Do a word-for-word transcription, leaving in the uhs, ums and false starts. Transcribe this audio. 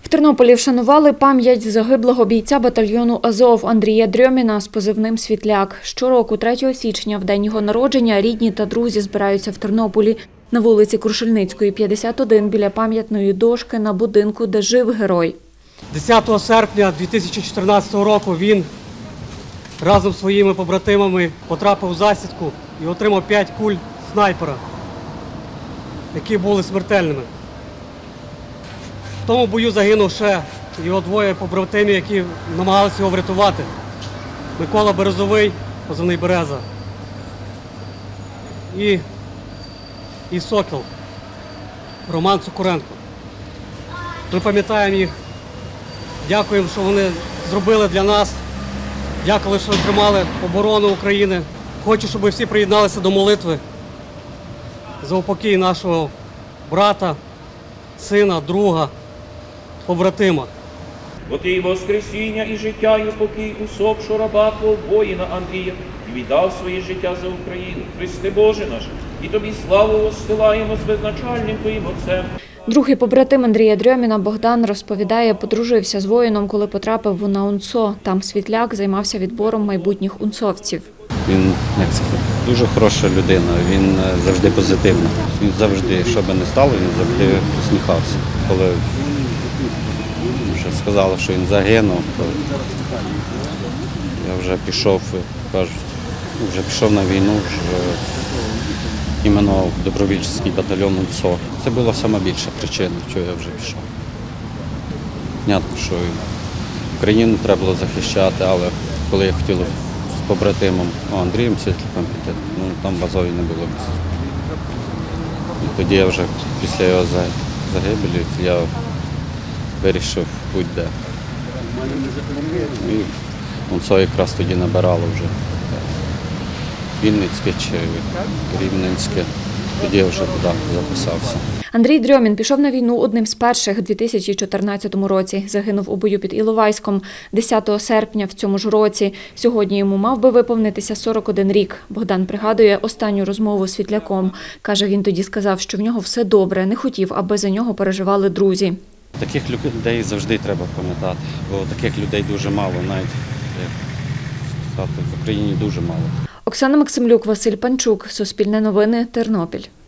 Тернополі вшанували пам'ять загиблого бійця батальйону «Азов» Андрія Дрьоміна з позивним «Світляк». Щороку, третього січня, в день його народження, рідні та друзі збираються в Тернополі на вулиці Крушельницької, п'ятдесят один, біля пам'ятної дошки на будинку, де жив герой. десятого серпня дві тисячі чотирнадцятого року він разом зі своїми побратимами потрапив у засідку і отримав п'ять куль снайпера, які були смертельними. В тому бою загинув ще його двоє побратимів, які намагалися його врятувати. Микола Березовий, позивний Береза, і, і Сокіл, Роман Цукуренко. Ми пам'ятаємо їх, дякуємо, що вони зробили для нас, дякую, що тримали оборону України. Хочу, щоб всі приєдналися до молитви за упокій нашого брата, сина, друга, побратима. От і воскресіння, і життя, і упокій усопшого раба Твого воїна Андрія, і віддав своє життя за Україну. Христе Боже наш, і Тобі славу воссилаємо з безначальним Твоїм Отцем. Другий побратим Андрія Дрьоміна Богдан розповідає, подружився з воїном, коли потрапив на УНСО. Там Світляк займався відбором майбутніх унцовців. Він як це, дуже хороша людина, він завжди позитивний. Він завжди, що би не стало, він завжди усміхався. Коли вже сказали, що він загинув, то я вже пішов, кажуть, вже пішов на війну, вже іменно в добровольчий батальйон УНСО. Це була найбільша причина, чого я вже пішов. Понятно, що Україну треба було захищати, але коли я хотів з побратимом Андрієм Світляком піти, ну, там в Азові не було місця. І тоді я вже після його загибелі я вирішив будь-де. І УНСО якраз тоді набирало вже Вінницьке чи Рівненське. Тоді я вже туди записався. Андрій Дрьомін пішов на війну одним з перших у дві тисячі чотирнадцятому році. Загинув у бою під Іловайськом десятого серпня в цьому ж році. Сьогодні йому мав би виповнитися сорок один рік. Богдан пригадує останню розмову з Світляком. Каже, він тоді сказав, що в нього все добре, не хотів, аби за нього переживали друзі. Таких людей завжди треба пам'ятати, бо таких людей дуже мало, навіть як сказати, в Україні дуже мало. Оксана Максимлюк, Василь Панчук, Суспільне новини, Тернопіль.